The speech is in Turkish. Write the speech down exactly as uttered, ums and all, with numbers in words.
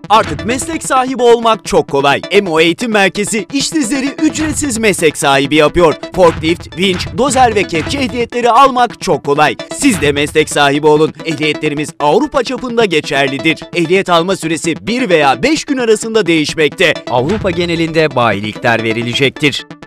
Artık meslek sahibi olmak çok kolay. EMO Eğitim Merkezi işsizleri ücretsiz meslek sahibi yapıyor. Forklift, vinç, dozer ve kepçe ehliyetleri almak çok kolay. Siz de meslek sahibi olun. Ehliyetlerimiz Avrupa çapında geçerlidir. Ehliyet alma süresi bir veya beş gün arasında değişmekte. Avrupa genelinde bayilikler verilecektir.